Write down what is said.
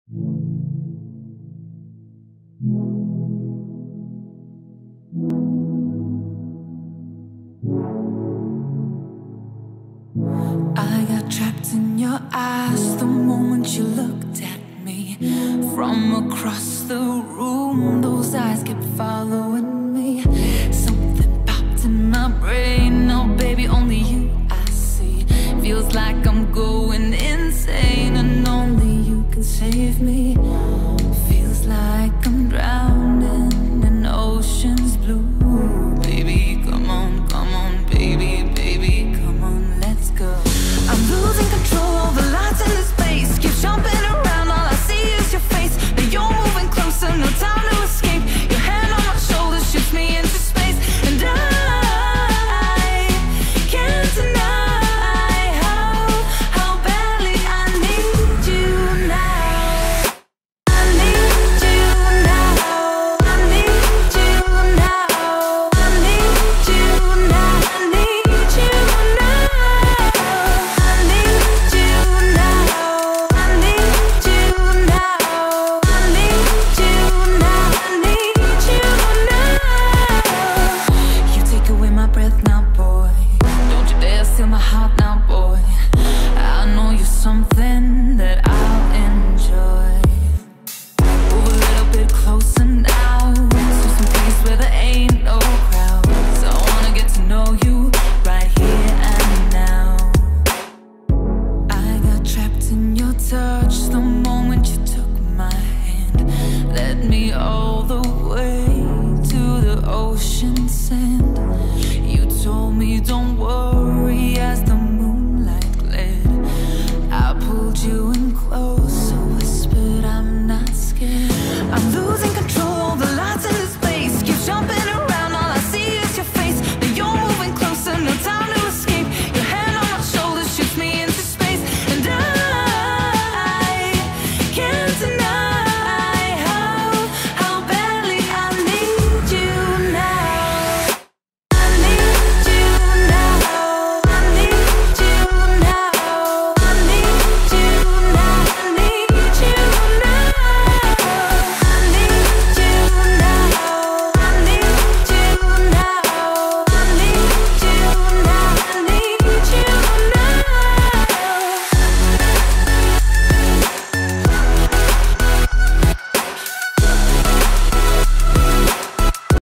I got trapped in your eyes the moment you looked at me. From across the room, those eyes kept following me. Something popped in my brain, now baby only you I see. Feels like I'm going insane and only you can save me.